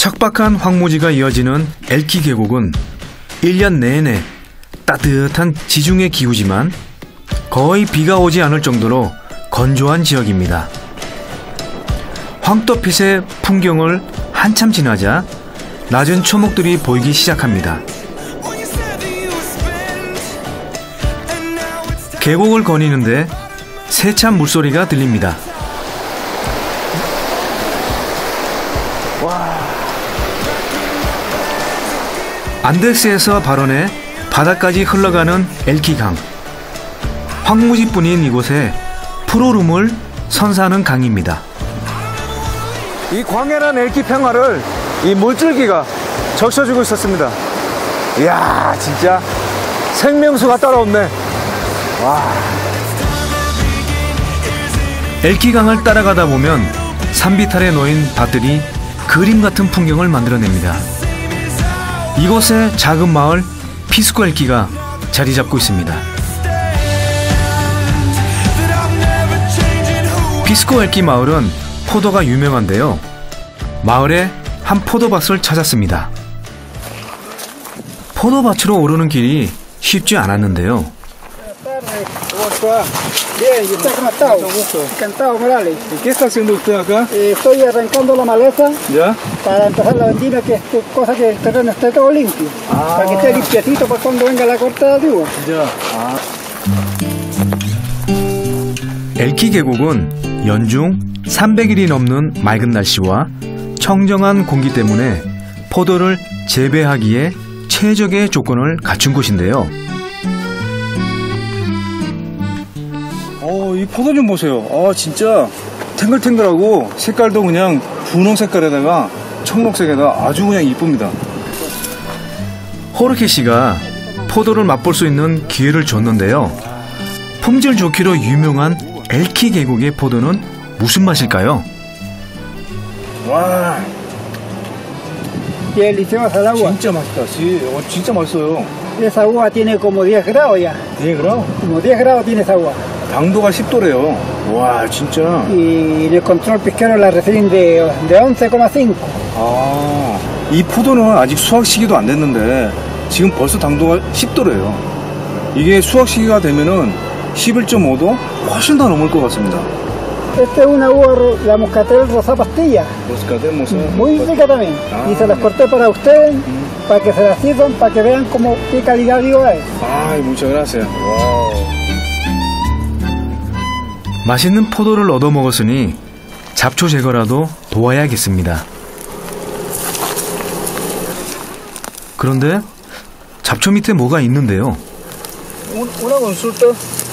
척박한 황무지가 이어지는 엘키 계곡은 1년 내내 따뜻한 지중해 기후지만 거의 비가 오지 않을 정도로 건조한 지역입니다. 황토빛의 풍경을 한참 지나자 낮은 초목들이 보이기 시작합니다. 계곡을 거니는데 세찬 물소리가 들립니다. 안데스에서 발원해 바다까지 흘러가는 엘키강. 황무지뿐인 이곳에 푸르름을 선사하는 강입니다. 이 광활한 엘키 평화를 이 물줄기가 적셔주고 있었습니다. 이야, 진짜 생명수가 따라없네. 와. 엘키강을 따라가다 보면 산비탈에 놓인 밭들이 그림 같은 풍경을 만들어냅니다. 이곳에 작은 마을 피스코 엘키가 자리 잡고 있습니다. 피스코 엘키 마을은 포도가 유명한데요. 마을에 한 포도밭을 찾았습니다. 포도밭으로 오르는 길이 쉽지 않았는데요. Bien, yo estoy Encantado, Morales. ¿Qué está haciendo usted acá? Estoy arrancando la maleza ¿Ya? para empezar la vendimia, que es cosa que el terreno esté todo limpio. Para que esté limpiecito para cuando venga la cortada de uva. Ya. 엘키 계곡은 연중 300일이 넘는 맑은 날씨와 청정한 공기 때문에 포도를 재배하기에 최적의 조건을 갖춘 곳인데요. 이 포도 좀 보세요. 진짜 탱글탱글하고 색깔도 그냥 분홍 색깔에다가 청록색에다가 아주 그냥 이쁩니다. 호르케 씨가 포도를 맛볼 수 있는 기회를 줬는데요. 품질 좋기로 유명한 엘키 계곡의 포도는 무슨 맛일까요? 와, Bien deliciosa el agua. 진짜 맛있다. 진짜 맛있어요. Esa uva tiene como 10 grados ya. 10g? Como 10 grados tiene esa uva. 당도가 10도래요. 와, 진짜. Y en el control pesquero la refieren de 11,5. 이 포도는 아직 수확 시기도 안 됐는데 지금 벌써 당도가 10도래요. 이게 수확 시기가 되면은 11.5도 훨씬 더 넘을 것 같습니다. Esta es una uva, la Moscatel Rosa Pastilla. Muy rica también. Y se las corté para ustedes, para que se las sirvan, para que vean cómo, qué calidad de uva es. Ay, muchas gracias. Wow. 맛있는 포도를 얻어먹었으니 잡초 제거라도 도와야겠습니다. 그런데 잡초 밑에 뭐가 있는데요. Una consulta.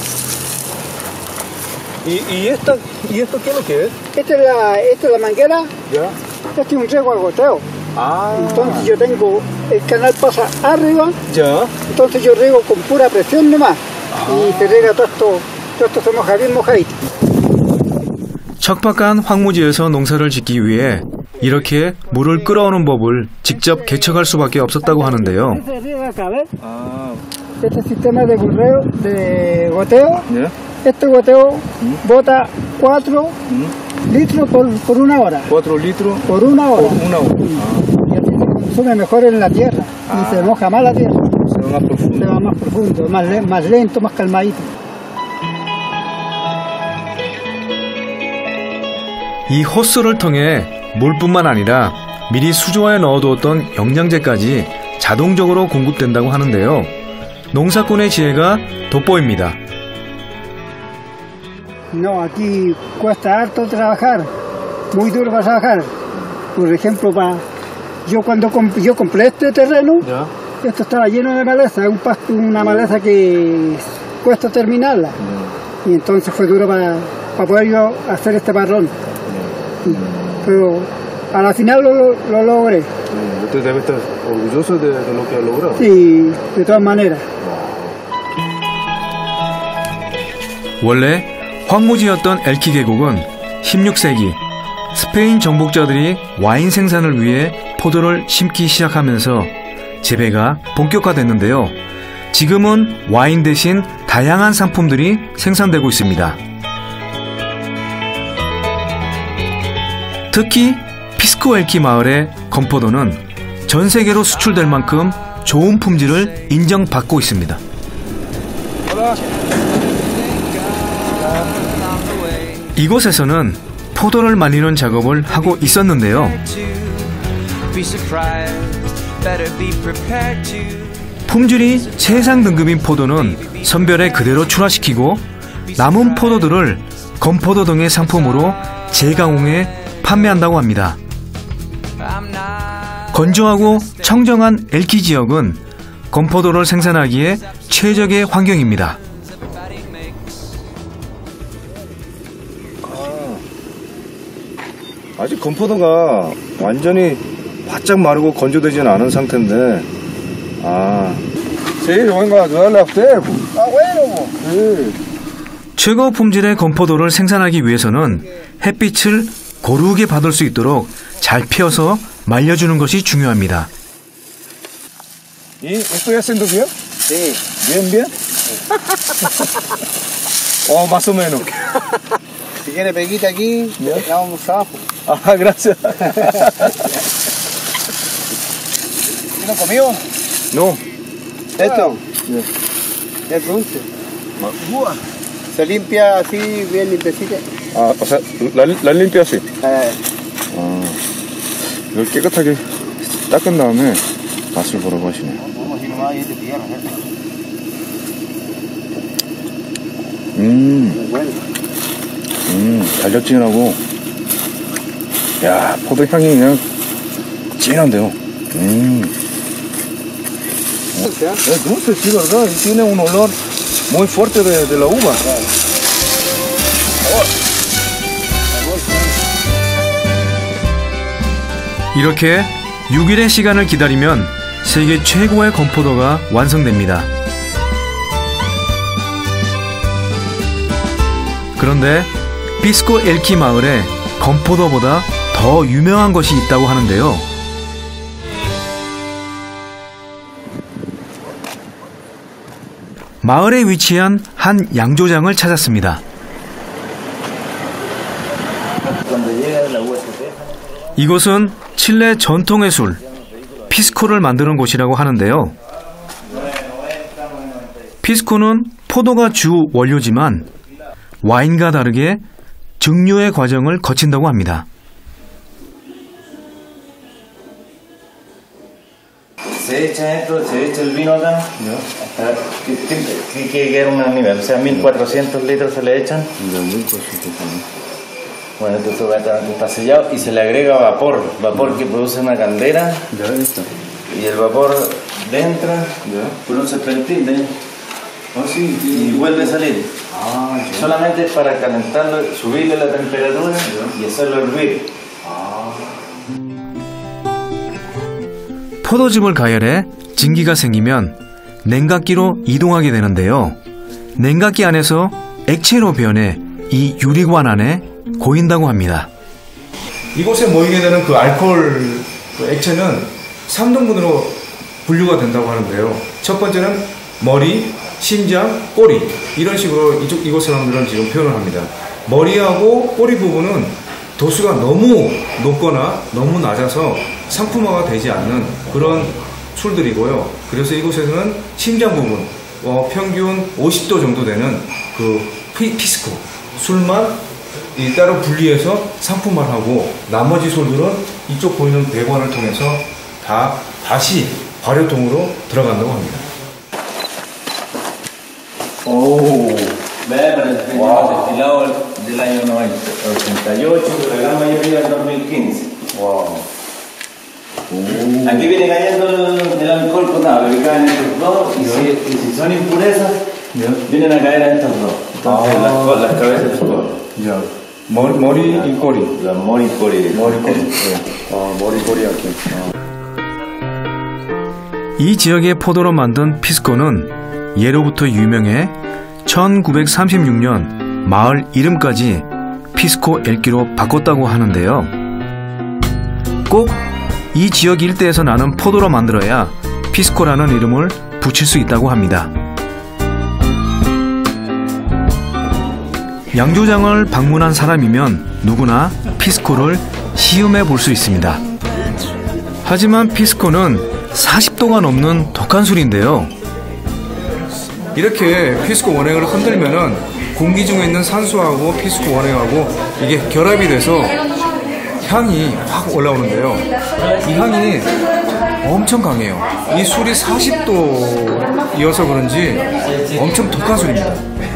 ¿Y esto qué es lo que es? Esta es la manguera. Ya. Este es un riego al goteo. Entonces yo tengo, el canal pasa arriba. Ya. Entonces yo riego con pura presión nomás. Y se riega todo esto se moja bien mojadito. 척박한 황무지에서 농사를 짓기 위해 이렇게 물을 끌어오는 법을 직접 개척할 수밖에 없었다고 하는데요. Este sistema de goteo, Yeah. este goteo bota 4 litros por una hora. 4 litros Por una hora. por una hora. Y así se consume mejor en la tierra. Y se moja más la tierra. Se va más profundo. Se va más profundo, más lento, más calmadito. 이 호스를 통해 물뿐만 아니라 미리 수조에 넣어두었던 영양제까지 자동적으로 공급된다고 하는데요. 농사꾼의 지혜가 돋보입니다. No, aquí cuesta harto trabajar, muy duro para trabajar. Por ejemplo, yo cuando yo compré este terreno, Ya. esto estaba lleno de maleza, un pasto, una maleza que cuesta terminarla. Y entonces fue duro para poder yo hacer este parrón. Pero a la final lo logré. Usted debe estar orgulloso de lo que ha logrado. Sí, de todas maneras. 원래 황무지였던 엘키 계곡은 16세기 스페인 정복자들이 와인 생산을 위해 포도를 심기 시작하면서 재배가 본격화됐는데요. 지금은 와인 대신 다양한 상품들이 생산되고 있습니다. 특히 피스코 엘키 마을의 건포도는 전 세계로 수출될 만큼 좋은 품질을 인정받고 있습니다. 이곳에서는 포도를 말리는 작업을 하고 있었는데요. 품질이 최상 등급인 포도는 선별에 그대로 출하시키고 남은 포도들을 건포도 등의 상품으로 재가공해 판매한다고 합니다. 건조하고 청정한 엘키 지역은 건포도를 생산하기에 최적의 환경입니다. 아직 건포도가 완전히 바짝 마르고 건조되지는 않은 상태인데, 최고 품질의 건포도를 생산하기 위해서는 햇빛을 고르게 받을 수 있도록 잘 피워서 말려주는 것이 중요합니다. ¿Y estoy haciendo bien? Sí. Bien, bien. O más o menos. Si quiere peguita aquí, ya vamos abajo. Gracias. ¿No comió? No. Esto. Es dulce. Se limpia así, bien limpiecita. O sea, la limpia así. 이걸 깨끗하게 닦은 다음에 맛을 보라고 하시네요. 달짝지근하고, 야, 포도 향이 그냥 진한데요. Es dulce, sí, ¿verdad? Y tiene un olor muy fuerte de la uva. 이렇게 6일의 시간을 기다리면 세계 최고의 건포도가 완성됩니다. 그런데 피스코 엘키 마을에 건포도보다 더 유명한 것이 있다고 하는데요. 마을에 위치한 한 양조장을 찾았습니다. 이곳은 칠레 전통의 술, 피스코를 만드는 곳이라고 하는데요. 피스코는 포도가 주 원료지만 와인과 다르게 증류의 과정을 거친다고 합니다. Se echa el vino acá, que era un nivel, o sea, 1400 litros se le echan. Bueno, esto está sellado y se le agrega vapor que produce una caldera. Y el vapor entra, con un serpentín y vuelve a salir. Solamente es para calentarlo, subirle la temperatura y hacerlo hervir. 포도즙을 가열해 증기가 생기면 냉각기로 이동하게 되는데요. 냉각기 안에서 액체로 변해 이 유리관 안에 고인다고 합니다. 이곳에 모이게 되는 그 알코올 액체는 3등분으로 분류가 된다고 하는데요. 첫 번째는 머리, 심장, 꼬리, 이런 식으로 이곳 사람들은 지금 표현을 합니다. 머리하고 꼬리 부분은 도수가 너무 높거나 너무 낮아서 상품화가 되지 않는 그런 술들이고요. 그래서 이곳에서는 심장 부분, 평균 50도 정도 되는 그 피스코 술만 따로 분리해서 상품화하고, 나머지 술들은 이쪽 보이는 배관을 통해서 다시 발효통으로 들어간다고 합니다. 오, vea, pero el destilado del año 88, pero la gran mayoría del 2015. Wow. Aquí viene cayendo el alcohol potable, que caen estos dos, y si son impurezas, vienen a caer a estos dos. Entonces las cabezas de color. Ya. 머리 y 꼬리. 머리 꼬리. 머리 꼬리 이렇게. 이 지역의 포도로 만든 피스코는 예로부터 유명해 1936년 마을 이름까지 피스코 엘키로 바꿨다고 하는데요. 꼭 이 지역 일대에서 나는 포도로 만들어야 피스코라는 이름을 붙일 수 있다고 합니다. 양조장을 방문한 사람이면 누구나 피스코를 시음해 볼 수 있습니다. 하지만 피스코는 40도가 넘는 독한 술인데요. 이렇게 피스코 원액을 흔들면은 공기 중에 있는 산소하고 피스코 원액하고 이게 결합이 돼서 향이 확 올라오는데요. 이 향이 엄청 강해요. 이 술이 40도여서 그런지 엄청 독한 술입니다.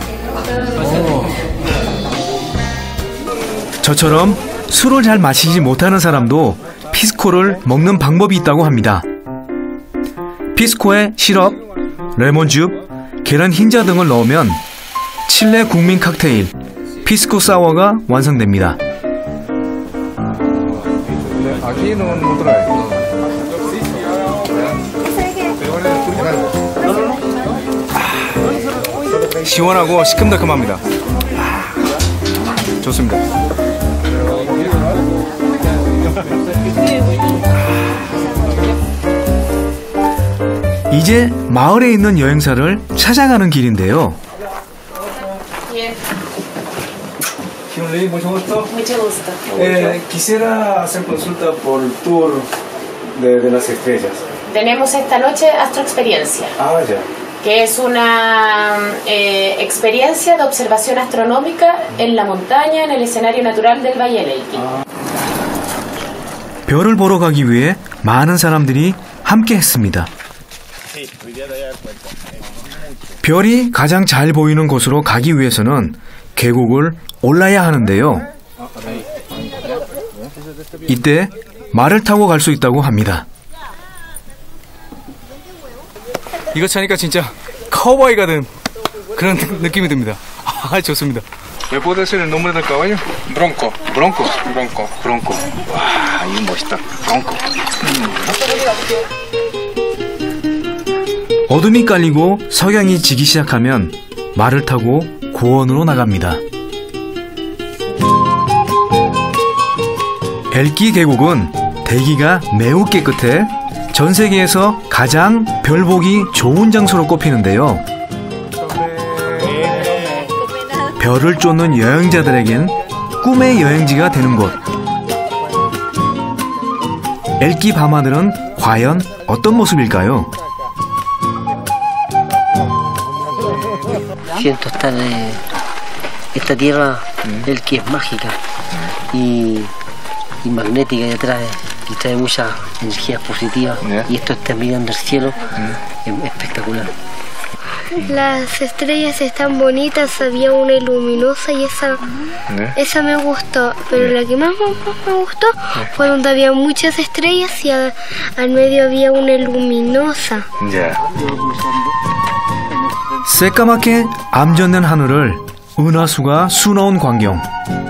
저처럼 술을 잘 마시지 못하는 사람도 피스코를 먹는 방법이 있다고 합니다. 피스코에 시럽, 레몬즙, 계란 흰자 등을 넣으면 칠레 국민 칵테일 피스코 사워가 완성됩니다. 시원하고 시큼달큼합니다. 좋습니다. 이제 마을에 있는 여행사를 찾아가는 길인데요. Mucho gusto. Mucho gusto. Quisiera hacer consulta por el tour de las estrellas. Tenemos esta noche Astroexperiencia, Ah, ya. que es una experiencia de observación astronómica en la montaña, en el escenario natural del Valle del Elqui. 별을 보러 가기 위해 많은 사람들이 함께 했습니다. 별이 가장 잘 보이는 곳으로 가기 위해서는 계곡을 올라야 하는데요. 이때 말을 타고 갈 수 있다고 합니다. 이거 차니까 진짜 카우보이가 된 그런 느낌이 듭니다. 아, 좋습니다. ¿Me puede decir el nombre del caballo? Bronco. Bronco. Bronco. Bronco. 와, 이거 멋있다. Bronco. 어둠이 깔리고 석양이 지기 시작하면 말을 타고 고원으로 나갑니다. 엘키 계곡은 대기가 매우 깨끗해 전 세계에서 가장 별 보기 좋은 장소로 꼽히는데요. 별을 쫓는 여행자들에겐 꿈의 여행지가 되는 곳. 엘키 밤하늘은 과연 어떤 모습일까요? Siento estar esta tierra del que es mágica y magnética y trae muchas energías positivas y esto está mirando el cielo es espectacular. Las estrellas están bonitas, había una luminosa y esa me gustó, pero la que más me gustó fue donde había muchas estrellas y al medio había una luminosa. 새까맣게 암전된 하늘을 은하수가 수놓은 광경.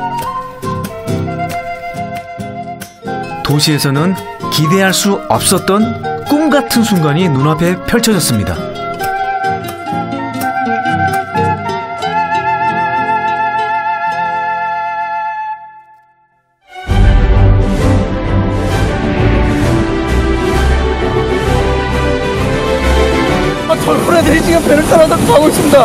도시에서는 기대할 수 없었던 꿈 같은 순간이 눈앞에 펼쳐졌습니다. 젊은 애들이 지금 배를 타러 가고 있습니다.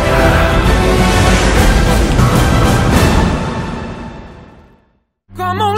Como